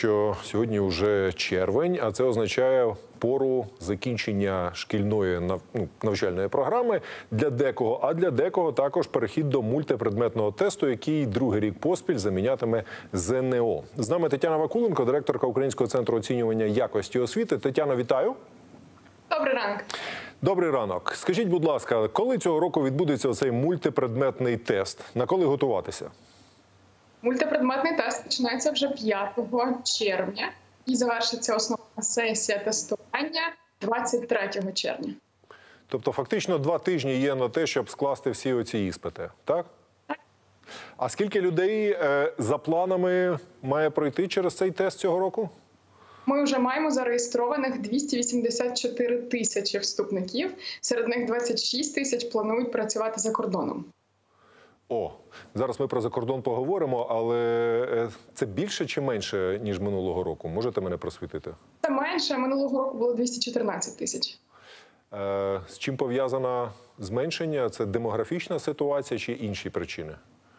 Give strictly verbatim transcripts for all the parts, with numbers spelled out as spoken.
що сьогодні вже червень, а це означає пору закінчення шкільної ну, навчальної програми для декого, а для декого також перехід до мультипредметного тесту, який другий рік поспіль замінятиме ЗНО. З нами Тетяна Вакуленко, директорка Українського центру оцінювання якості освіти. Тетяна, вітаю. Добрий ранок. Добрий ранок. Скажіть, будь ласка, коли цього року відбудеться цей мультипредметний тест? На коли готуватися? Мультипредметний тест починається вже п'ятого червня і завершиться основна сесія тестування двадцять третього червня. Тобто фактично два тижні є на те, щоб скласти всі оці іспити, так? Так. А скільки людей е, за планами має пройти через цей тест цього року? Ми вже маємо зареєстрованих двісті вісімдесят чотири тисячі вступників, серед них двадцять шість тисяч планують працювати за кордоном. О, зараз ми про закордон поговоримо, але це більше чи менше, ніж минулого року? Можете мене просвітити? Це менше, минулого року було двісті чотирнадцять тисяч. Е, з чим пов'язано зменшення? Це демографічна ситуація чи інші причини?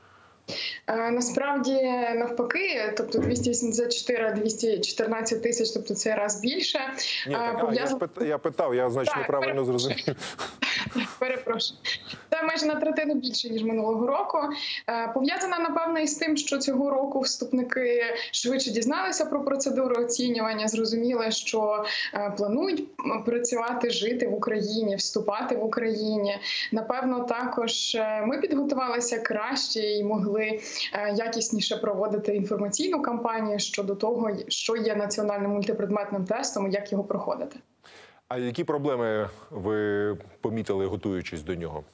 Насправді, навпаки, тобто двісті вісімдесят чотири - двісті чотирнадцять тисяч, тобто це раз більше. Ні, так, а, я, ж питав, я питав, я, значить, так, неправильно зрозумів. Перепрошую. Це майже на третину більше, ніж минулого року. Пов'язана, напевно, із тим, що цього року вступники швидше дізналися про процедуру оцінювання, зрозуміли, що планують працювати, жити в Україні, вступати в Україні. Напевно, також ми підготувалися краще і могли якісніше проводити інформаційну кампанію щодо того, що є національним мультипредметним тестом і як його проходити. А які проблеми ви помітили, готуючись до нього?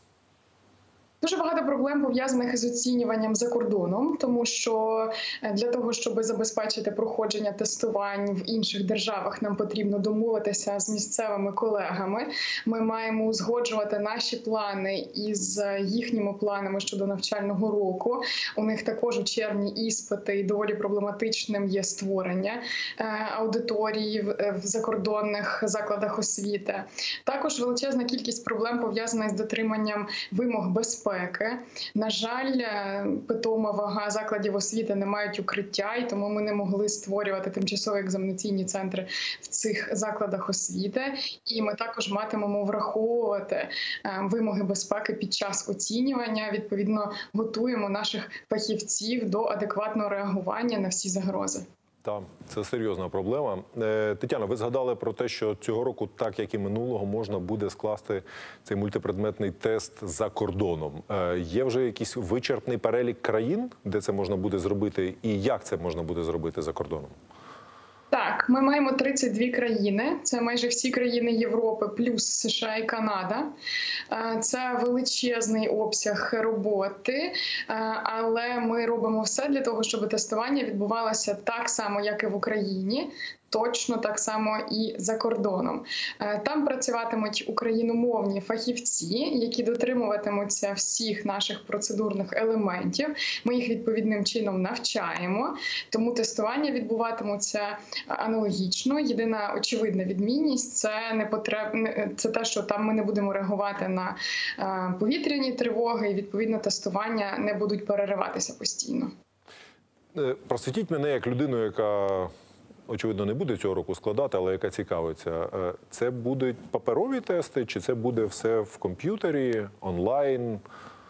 Дуже багато проблем пов'язаних із оцінюванням за кордоном, тому що для того, щоб забезпечити проходження тестувань в інших державах, нам потрібно домовитися з місцевими колегами. Ми маємо узгоджувати наші плани із їхніми планами щодо навчального року. У них також у червні іспити, і доволі проблематичним є створення аудиторії в закордонних закладах освіти. Також величезна кількість проблем пов'язана з дотриманням вимог безпеки. На жаль, питома вага закладів освіти не мають укриття, і тому ми не могли створювати тимчасові екзаменаційні центри в цих закладах освіти. І ми також матимемо враховувати вимоги безпеки під час оцінювання. Відповідно, готуємо наших фахівців до адекватного реагування на всі загрози. Так, це серйозна проблема. Тетяна, ви згадали про те, що цього року, так як і минулого, можна буде скласти цей мультипредметний тест за кордоном. Є вже якийсь вичерпний перелік країн, де це можна буде зробити, і як це можна буде зробити за кордоном? Так, ми маємо тридцять дві країни, це майже всі країни Європи, плюс США і Канада. Це величезний обсяг роботи, але ми робимо все для того, щоб тестування відбувалося так само, як і в Україні. Точно так само і за кордоном. Там працюватимуть україномовні фахівці, які дотримуватимуться всіх наших процедурних елементів. Ми їх відповідним чином навчаємо, тому тестування відбуватимуться аналогічно. Єдина очевидна відмінність – це не потреб... це те, що там ми не будемо реагувати на повітряні тривоги, і відповідно тестування не будуть перериватися постійно. Просвітіть мене як людину, яка, очевидно, не буде цього року складати, але яка цікавиться. Це будуть паперові тести, чи це буде все в комп'ютері, онлайн?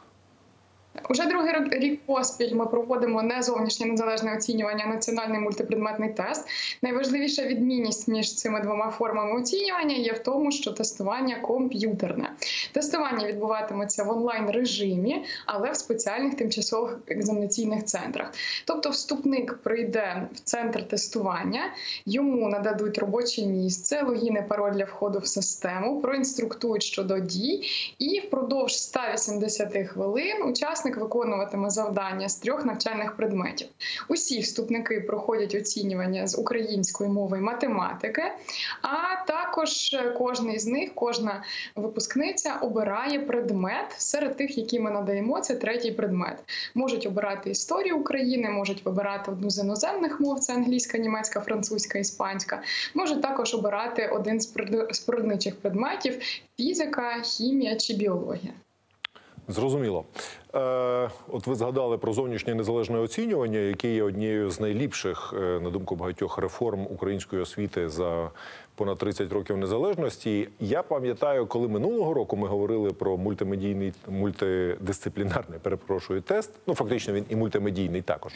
Уже другий рік поспіль ми проводимо не зовнішнє незалежне оцінювання, а національний мультипредметний тест. Найважливіша відмінність між цими двома формами оцінювання є в тому, що тестування комп'ютерне. Тестування відбуватиметься в онлайн-режимі, але в спеціальних тимчасових екзаменаційних центрах. Тобто вступник прийде в центр тестування, йому нададуть робоче місце, логін і пароль для входу в систему, проінструктують щодо дій, і впродовж ста вісімдесяти хвилин учасник виконуватиме завдання з трьох навчальних предметів. Усі вступники проходять оцінювання з української мови і математики, а також кожен з них, кожна випускниця обирає предмет серед тих, які ми надаємо, це третій предмет. Можуть обирати історію України, можуть вибирати одну з іноземних мов, це англійська, німецька, французька, іспанська. Можуть також обирати один з природничих предметів – фізика, хімія чи біологія. Зрозуміло. Е, от ви згадали про зовнішнє незалежне оцінювання, яке є однією з найліпших, е, на думку багатьох, реформ української освіти за понад тридцять років незалежності. Я пам'ятаю, коли минулого року ми говорили про мультимедійний, мультидисциплінарний, перепрошую, тест, ну фактично він і мультимедійний також.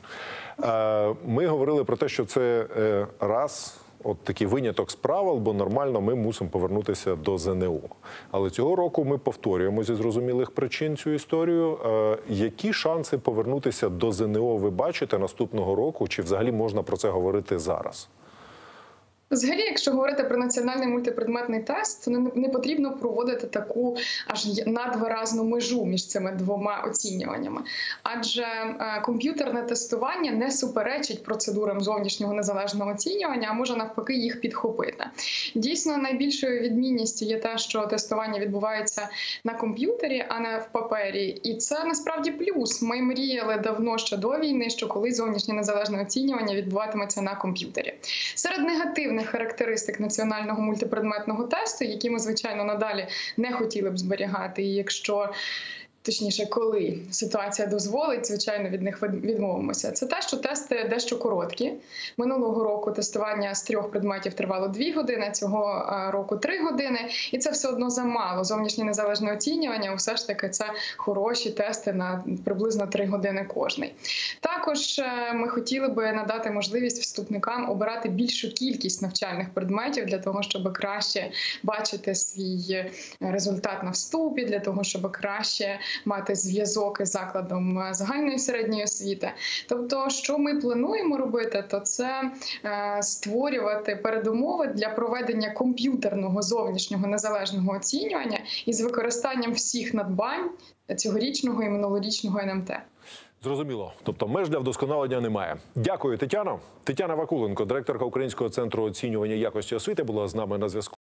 Е, ми говорили про те, що це е, раз... От такий виняток з правил, бо нормально ми мусимо повернутися до ЗНО. Але цього року ми повторюємо зі зрозумілих причин цю історію. Е, які шанси повернутися до ЗНО ви бачите наступного року? Чи взагалі можна про це говорити зараз? Взагалі, якщо говорити про національний мультипредметний тест, то не, не потрібно проводити таку аж надвиразну межу між цими двома оцінюваннями. Адже е, комп'ютерне тестування не суперечить процедурам зовнішнього незалежного оцінювання, а може навпаки їх підхопити. Дійсно, найбільшою відмінністю є те, що тестування відбувається на комп'ютері, а не в папері. І це насправді плюс. Ми мріяли давно ще до війни, що колись зовнішнє незалежне оцінювання відбуватиметься на комп'ютері. Серед негативних характеристик національного мультипредметного тесту, які ми, звичайно, надалі не хотіли б зберігати, і якщо точніше, коли ситуація дозволить, звичайно, від них відмовимося. Це те, що тести дещо короткі. Минулого року тестування з трьох предметів тривало дві години, цього року три години. І це все одно замало. Зовнішнє незалежне оцінювання, все ж таки, це хороші тести на приблизно три години кожний. Також ми хотіли би надати можливість вступникам обирати більшу кількість навчальних предметів для того, щоб краще бачити свій результат на вступі, для того, щоб краще мати зв'язок із закладом загальної середньої освіти. Тобто, що ми плануємо робити, то це е, створювати передумови для проведення комп'ютерного зовнішнього незалежного оцінювання із використанням всіх надбань цьогорічного і минулорічного ен ем те. Зрозуміло. Тобто меж для вдосконалення немає. Дякую, Тетяно. Тетяна Вакуленко, директорка Українського центру оцінювання якості освіти, була з нами на зв'язку.